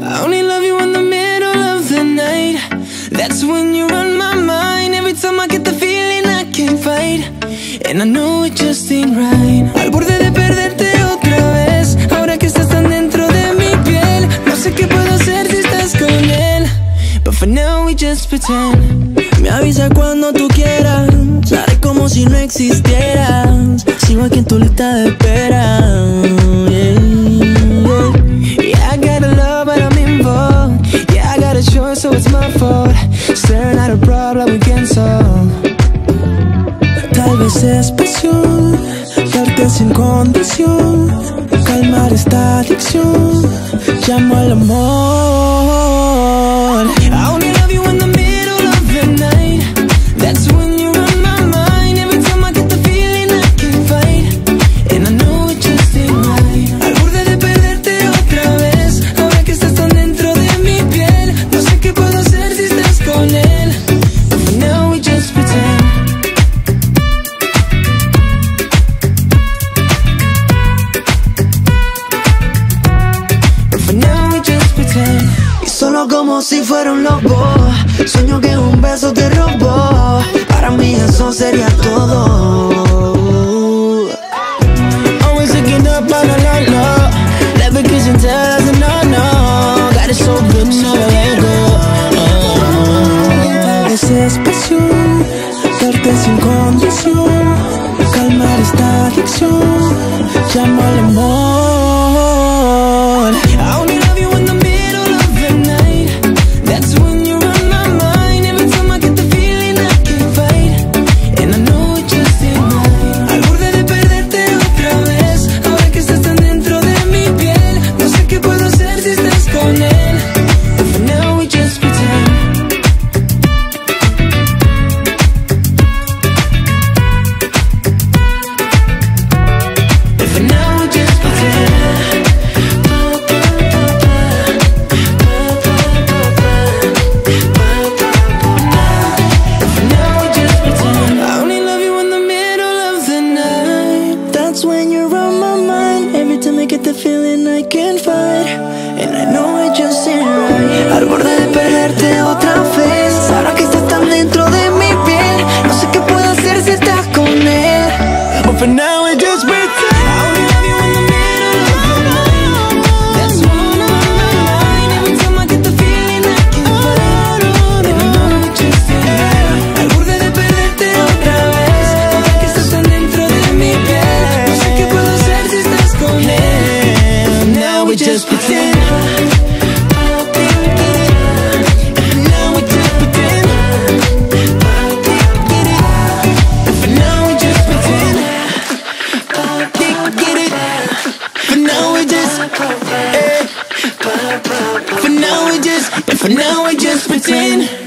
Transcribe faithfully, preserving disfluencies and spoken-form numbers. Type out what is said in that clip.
I only love you in the middle of the night. That's when you run my mind. Every time I get the feeling I can't fight, and I know it just ain't right. Al borde de perderte otra vez, ahora que estás tan dentro de mi piel. No sé qué puedo hacer si estás con él, but for now we just pretend. Me avisa cuando tú quieras, haré como si no existieras. Sigo aquí en tu lista de espera. Yeah, yeah. Yeah, I got a love but I'm involved. Yeah, I got a choice so it's my fault. Staring at a problem we can't solve. Tal vez es pasión, darte sin condición, calmar esta adicción, llamo al amor. I only love you in the middle of the night. That's when you run my mind. Every time I get the feeling I can't fight, and I know it just ain't right. Al borde de perderte otra vez, ahora que estás tan dentro de mi piel. No sé qué puedo hacer si estás con él, but for now we just pretend. But for now we just pretend. Y solo como si fuera un lobo, sueño que un beso te robó. Para mí eso sería todo. Always looking up, la la la la. Never kiss and tell us no, no. Got it so good, never let go. Tal vez es pasión, darte sin condición, calmar esta adicción, llamo al amor. I only love you in the middle of the night. That's when you run my mind. Every time I get the feeling I can't fight, and I know it just ain't right. Al borde de perderte otra vez, ahora que estás tan dentro de mi piel. No sé qué puedo hacer si estás con él, but for now we just pretend. But for now we just pretend. For now we just pretend. I only love you in the middle of the night. That's when you run my mind. Every time I get the feeling I can't fight, and I know it just ain't right. Al borde de perderte otra vez, ahora que estás tan dentro de mi piel. No sé qué puedo hacer si estás con él, But for now we just pretend. I only love you in the middle of the night. That's when you run my mind. Every time I get the feeling I can't fight, and I know it just ain't right. Al borde de perderte otra vez, ahora que estás tan dentro de mi piel. No sé qué puedo hacer si estás con él. For now we just pretend. Now we just pretend. For now we just pretend. Get it? For now we just, eh. For now we just, for now we just pretend.